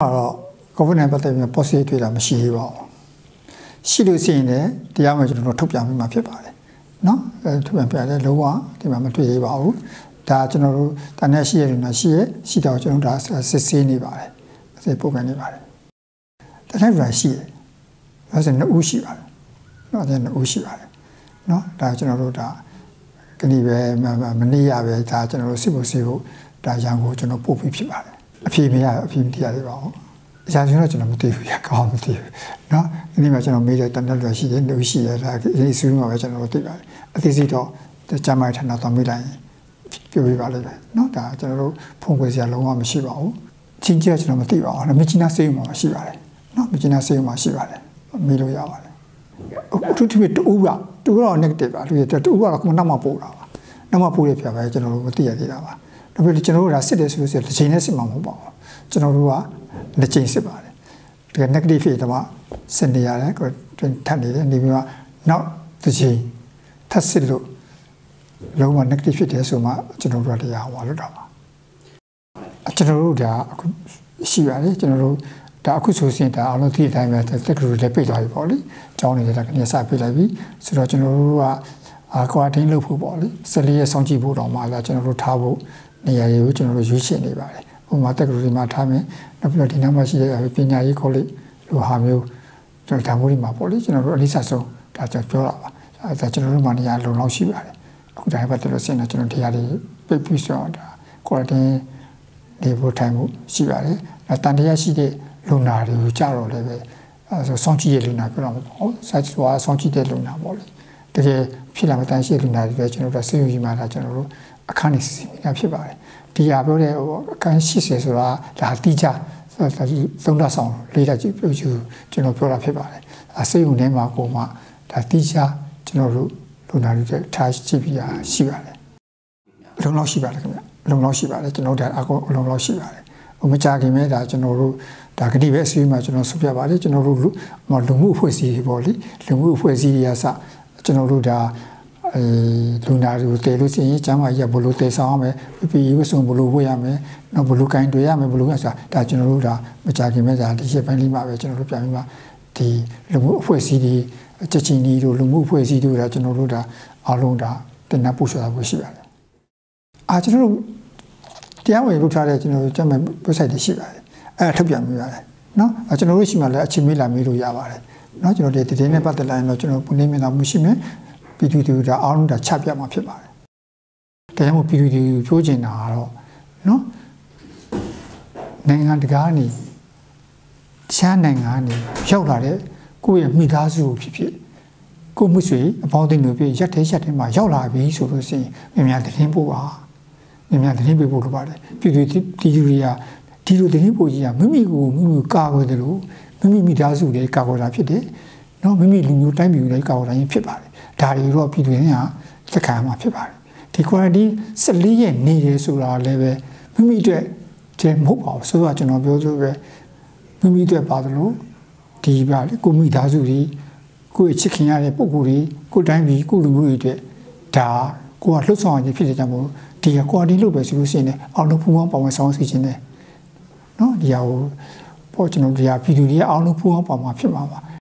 government ပတ်သက်ပြီး policy တွေ့တာမရှိသေးပါဘူးရှိလို့ရှိရင်လည်းတရားဝင်ကျွန်တော်တို့ထုတ်ပြန်ပြီးမှဖြစ်ပါတယ်နော်ထုတ်ပြန်ပြတယ်လုံးဝဒီမှာမတွေ့သေးပါဘူးဒါကျွန်တော်တို့တန်းနဲ့ရှိရလို့နော်ရှိတော့ကျွန်တော်တို့ဒါစစ်ဆေးနေပါတယ်စစ်ပုံကန်နေပါတယ်တန်းနဲ့ရှိတယ်ဒါဆို2ဦးရှိပါတယ်နော်ဒါ2ဦးရှိပါတယ်နော်ဒါကျွန်တော်တို့ဒါကနေ့ပဲမနေ့ရပဲဒါကျွန်တော်တို့စစ်ဖို့ဒါရန်ကိုကျွန်တော်ပို့ပြီးဖြစ်ပါတယ်အဖြေမရအဖြေမတည်ရသေးပါဘူးအရာကျွန်တော်မသိဘူးကောင်းမသိဘူးเนาะဒီနေ့မှာကျွန်တော်မေးတဲ့တန်တက်လွယ်ရှိတယ်လို့ရှိရတာဒီအစည်းအဝေးမှာပဲကျွန်တော်သိပါတယ်အသေးစိတ်တော့ကျမ်းမာရေးဌာနတော်မိလိုက်ပြောပြပါလိမ့်မယ်เนาะဒါကျွန်တော်တို့ဖုန်းခွေစရာလုံးဝမရှိပါဘူးချင်းကျကျွန်တော်မသိပါဘူးမြချီနာစေးမှာရှိပါတယ်เนาะမြချီနာစေးမှာရှိပါတယ်မေးလို့ရပါတယ်သူတူတူကတော့ negative ပါသူတူကတော့ခုနောက်မှပို့တာပါနောက်မှပို့ရပြပါကျွန်တော်တို့မသိရသေးတာပါဒါပေမဲ့ကျွန်တော်တို့ဒါစစ်တယ်ဆိုလို့တစ်ချိန်နဲ့စစ်မှာမဟုတ်ပါဘူးကျွန်တော်တို့ကနှစ်ချိန်စစ်ပါတယ်ဒီ negative တွေတော့စစ်နေရတယ်ကိုထပ်နေတယ်နေပြီးတော့နောက်တစ်ချိန်ထပ်စစ်လို့လုံးဝ negative ဖြစ်တယ်ဆိုမှကျွန်တော်တို့ကတရားဟောလို့တော့ပါကျွန်တော်တို့ဒါအခုရှိပါတယ်ကျွန်တော်တို့ဒါအခုဆိုရင်ဒါအလုံးဒီအတိုင်းပဲတက်ကလူလည်းပိတ်သွားပြီပေါ့လေကျောင်းနေလည်းကနေစပိတ်လိုက်ပြီဆိုတော့ကျွန်တော်တို့ကကွာတင်းလုပ်ဖို့ပေါ့လေ14ရက်စောင့်ကြည့်ဖို့တော့မှလည်းကျွန်တော်တို့ထားဖို့နေရာတွေကိုကျွန်တော်တို့ရွေးချယ်နေပါတယ်ဥပမာတက်ကလူတွေမှာထားမယ်နောက်ပြီးတော့ဒီနောက်မှာရှိတဲ့ပညာရေးကောလိပ်လိုဟာမျိုးကျွန်တော်ဒါမျိုးတွေမှာပေါ့လေကျွန်တော်တို့အလေးစားဆုံးဒါကျွန်တော်ပြောတာပါဒါကျွန်တော်တို့မှာနေရာလုံလောက်ရှိပါတယ်အခုတိုင်းပတ်သက်လို့ဆင်တော့ကျွန်တော်တရားတွေပိတ်ပြီးဆိုတော့ဒါကွာတင်းနေဖို့ထိုင်မှုရှိပါတယ်တန်တရားရှိတဲ့လူနာတွေကိုကြတော့လည်းပဲဆိုစောင့်ကြည့်ရလူနာပြောတော့မဟုတ်စိုက်စွာစောင့်ကြည့်တဲ့လူနာပေါ့လေတကယ်ဖြစ်လာမတန်ရှိလူနာတွေပဲကျွန်တော်တို့ဆေးရုံကြီးမှာဒါကျွန်တော်တို့အခန်းနေစီမီတာဖြစ်ပါတယ်ဒီဟာပြောတဲ့အခန်း80ဆိုတာဒါတိကျသုံးလဆောင်လေးတက်ကြည့်ပြောကျွန်တော်ပြောတာဖြစ်ပါတယ်ဆေးရုံထဲမှာကိုမှဒါတိကျကျွန်တော်တို့လူနာတွေထားကြည့်ပြီးတာရှိပါတယ်လုံလောက်ရှိပါတယ်ခင်ဗျလုံလောက်ရှိပါတယ်ကျွန်တော်တို့ဒါအကုန်လုံလောက်ရှိပါတယ်မကြခင်မဲ့ဒါကျွန်တော်တို့ဒါကတိပဲအစည်းအဝေးမှာကျွန်တော်ဆုပြပါတယ်ကျွန်တော်တို့လူမှုအဖွဲ့အစည်းတွေပေါ့လေလူမှုအဖွဲ့အစည်းတွေကစကျွန်တော်တို့ဒါလူနာတွေကိုတည်လို့ရှိရင်ကျမ်းမာရေးဘလို့တည်ဆောင်ရမယ်ပြည်ဝတ်စုံဘလို့ဝတ်ရမယ်နောက်ဘလို့ကင်တွေရမယ်ဘလို့ရဆိုတာဒါကျွန်တော်တို့ဒါမကြခင်မဲ့ဒါဒီရက်ပိုင်းလေးမှာပဲကျွန်တော်တို့ပြန်ပြီးမှဒီလူမှုအဖွဲ့အစည်းတွေချက်ချင်းဒီတို့လူမှုအဖွဲ့အစည်းတွေကကျွန်တော်တို့ဒါအားလုံးဒါတင်နာပို့ချတာဖို့ရှိပါတယ်ကျွန်တော်တို့တရားဝင်လုပ်ထားတဲ့ကျွန်တော်တို့ကျမ်းမာ website တွေရှိပါတယ်ထုတ်ပြန်မိပါတယ်နော်ကျွန်တော်တို့ရှိမှလည်းအချိန်မေးလာမေးလို့ရပါတယ်နော်ကျွန်တော်ဒီတင်းနဲ့ပတ်သက်လာရင်တော့ကျွန်တော်ပုံနေမြင်တာမှုရှိမယ်ပြည်သူတွေဒါအားလုံးဒါချပြမှာဖြစ်ပါတယ်တရားမှုပြည်သူတွေပြောချင်တာကတော့နော်နိုင်ငံတကာကနေချမ်းနိုင်ငံကနေရောက်လာတဲ့ကိုယ့်ရဲ့မိသားစုဖြစ်ဖြစ်ကိုမှုဆွေအပေါင်းအသင်းတွေပြရက်ထဲမှာရောက်လာပြီဆိုလို့ရှိရင်မြန်သတင်းပို့ပါမြန်သတင်းပေးဖို့လိုပါတယ်ပြည်သူတီယူရီယာဒီလိုသတင်းပို့ကြီးကမိမိကာကွယ်တယ်လို့မိသားစုတွေကာကွယ်တာဖြစ်တယ်နော်မိမိလူမျိုးတိုင်းပြည်တွေကာကွယ်တာရင်ဖြစ်ပါတယ်ဒါတွေတော့ပြည်သူတွေကလက်ခံမှာဖြစ်ပါတယ်ဒီ quality 14ရက်နေရဆိုတာလည်းပဲမိမိအတွက်တည်းမဟုတ်ပါဘူးဆိုတော့ကျွန်တော်ပြောလို့ပဲမိမိအတွက်ပါတယ်လို့ဒီပါလေကိုမိသားစုတွေကိုယ့်ချစ်ခင်ရတဲ့ပုံကိုယ်တွေကိုတိုင်းပြည်ကိုလူမျိုးတွေအတွက်ဒါကိုကလှုပ်ဆောင်ရခြင်းဖြစ်တဲ့ကြောင့်မို့ဒီက quality လို့ပဲဆိုလို့ရှိရင်အောင်လို့ဖူးပေါင်းပါဝင်ဆောင်စီခြင်းနဲ့နော်ဒီဟာကိုပေါ့ကျွန်တော်ဒီဟာပြည်သူတွေအောင်လို့ဖူးပေါင်းပါမှာဖြစ်မှာပါ